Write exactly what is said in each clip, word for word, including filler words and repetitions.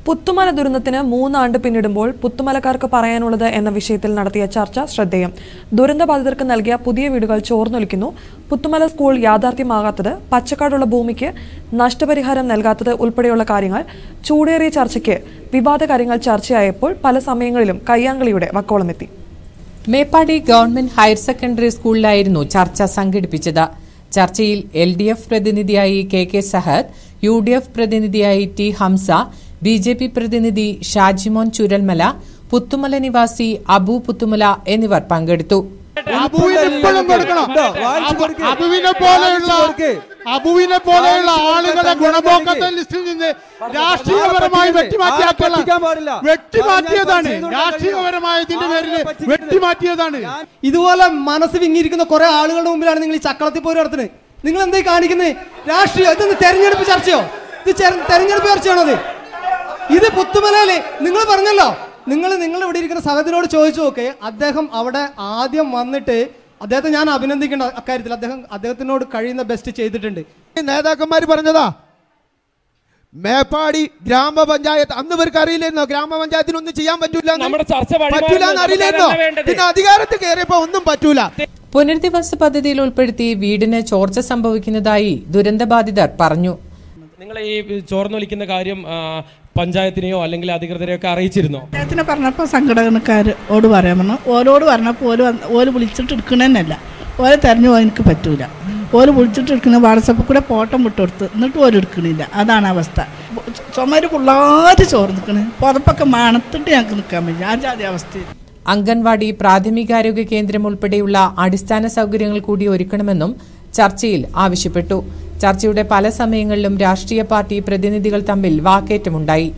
പുത്തുമല ദുരന്തത്തിന് മൂന്നാണ്ട് പിന്നിടുമ്പോൾ പുത്തുമലക്കാർക്ക് പറയാനുള്ളത് എന്ന വിഷയത്തിൽ നടത്തിയ ചർച്ച ശ്രദ്ധേയം. ദുരന്തബാധിതർക്ക് നൽകിയ പുതിയ വീടുകൾ ചോർന്നൊലിക്കുന്നു, പുത്തുമല സ്കൂൾ യാഥാർത്ഥ്യമാകാത്തത്, പച്ചക്കാടുള്ള ഭൂമിക്ക് നഷ്ടപരിഹാരം നൽകാത്തത് ഉൾപ്പെടെയുള്ള കാര്യങ്ങൾ ചൂടേറിയ ചർച്ചയ്ക്ക് വിവാദ കാര്യങ്ങൾ ചർച്ചയായപ്പോൾ പല സമയങ്ങളിലും കയ്യാങ്കളിയുടെ വക്കോളമെത്തി. മേപ്പാടി ഗവൺമെന്റ് ഹയർ സെക്കൻഡറി സ്കൂളിലായിരുന്നു ചർച്ച സംഘടിപ്പിച്ചത്. ചർച്ചയിൽ എൽ ഡി എഫ് പ്രതിനിധിയായി K K Sahad, U D F പ്രതിനിധിയായി T Hamsa, B J P പ്രതിനിധി ഷാജിമോൻ ചുരൽമല, പുത്തുമല നിവാസി അബു പുത്തുമല എന്നിവർ പങ്കെടുത്തു. അബുവിനെ പോലെയുള്ള ആളുകളെ ഗുണഭോക്തൃ ലിസ്റ്റിൽ നിന്ന് രാഷ്ട്രീയപരമായി വെട്ടിമാറ്റിയതാണ്. രാഷ്ട്രീയപരമായതിന്റെ പേരിൽ വെട്ടിമാറ്റിയതാണ്. ഇതുപോലെ മനസ്സ് വിങ്ങിയിരിക്കുന്ന കുറെ ആളുകളുടെ മുമ്പിലാണ് നിങ്ങൾ ഈ ചക്കളത്തിൽ പോയി നടത്തുന്നത്. നിങ്ങൾ എന്തായി കാണിക്കുന്നത്? രാഷ്ട്രീയം ഇതൊന്ന് തെരഞ്ഞെടുപ്പ് ചർച്ചയോ? ഇത് തെരഞ്ഞെടുപ്പ് ചർച്ചയാണത്. ഇത് പുത്തുമലയില് നിങ്ങൾ പറഞ്ഞല്ലോ, നിങ്ങൾ നിങ്ങൾ ഇവിടെ ഇരിക്കുന്ന സഹദിനോട് ചോദിച്ചു നോക്കെ. അദ്ദേഹം അവിടെ ആദ്യം വന്നിട്ട് അദ്ദേഹത്തെ ഞാൻ അഭിനന്ദിക്കേണ്ട അക്കാര്യത്തിൽ. അദ്ദേഹം അദ്ദേഹത്തിനോട് കഴിയുന്ന ബെസ്റ്റ് ചെയ്തിട്ടുണ്ട്. നേതാക്കന്മാർ പറഞ്ഞതാ മേപ്പാടി ഗ്രാമപഞ്ചായത്ത് അന്ന് ഇവർക്ക് അറിയില്ലായിരുന്നോ ഗ്രാമപഞ്ചായത്തിനൊന്നും ചെയ്യാൻ പറ്റൂല പറ്റൂല അറിയില്ലായിരുന്നോ? പിന്നെ അധികാരത്തിൽ കയറിയപ്പോ ഒന്നും പറ്റൂല. പുനരധിവാസ പദ്ധതിയിൽ ഉൾപ്പെടുത്തി വീടിന് ചോർച്ച സംഭവിക്കുന്നതായി ദുരന്തബാധിതർ പറഞ്ഞു. നിങ്ങൾ ഈ ചോർന്നൊലിക്കുന്ന കാര്യം പഞ്ചായത്തിനെയോ അല്ലെങ്കിൽ അധികൃതരെയോ ഒക്കെ അറിയിച്ചിരുന്നോ? പഞ്ചായത്തിനെ പറഞ്ഞപ്പോൾ സംഘടനക്കാരോട് പറയാൻ പറഞ്ഞു. ഓരോട് പറഞ്ഞപ്പോൾ ഓരോ ഓര് വിളിച്ചിട്ട് എടുക്കണമെന്നല്ല, ഓരോ തെരഞ്ഞു പോകാൻ എനിക്ക് പറ്റൂല. ഓര് വിളിച്ചിട്ട് എടുക്കുന്ന വാട്സപ്പിൽ കൂടെ ഫോട്ടോ വിട്ടുകൊടുത്ത് എന്നിട്ട് ഓരോ എടുക്കണില്ല. അതാണ് അവസ്ഥ. ചുമര് പിള്ളേർ ചോറ് നിൽക്കണ്, പുറപ്പൊക്കെ മണത്തിട്ട് ഞങ്ങൾക്ക് നിൽക്കാൻ പറ്റില്ല. ആ ജാതി അവസ്ഥയിൽ അംഗൻവാടി, പ്രാഥമികാരോഗ്യ കേന്ദ്രം ഉൾപ്പെടെയുള്ള അടിസ്ഥാന സൗകര്യങ്ങൾ കൂടി ഒരുക്കണമെന്നും ചർച്ചയിൽ ആവശ്യപ്പെട്ടു. ചർച്ചയുടെ പല സമയങ്ങളിലും രാഷ്ട്രീയ പാർട്ടി പ്രതിനിധികൾ തമ്മിൽ വാക്കേറ്റമുണ്ടായി.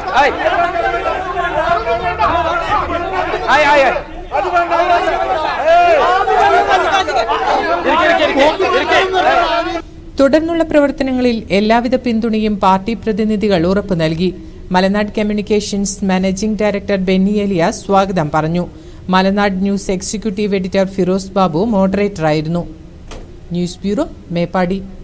തുടർന്നുള്ള പ്രവർത്തനങ്ങളിൽ എല്ലാവിധ പിന്തുണയും പാർട്ടി പ്രതിനിധികൾ ഉറപ്പു നൽകി. Malanad communications managing director Benny Elias സ്വാഗതം പറഞ്ഞു. Malanad news executive editor Firoz Babu മോഡറേറ്ററായിരുന്നു. News bureau, Meppadi.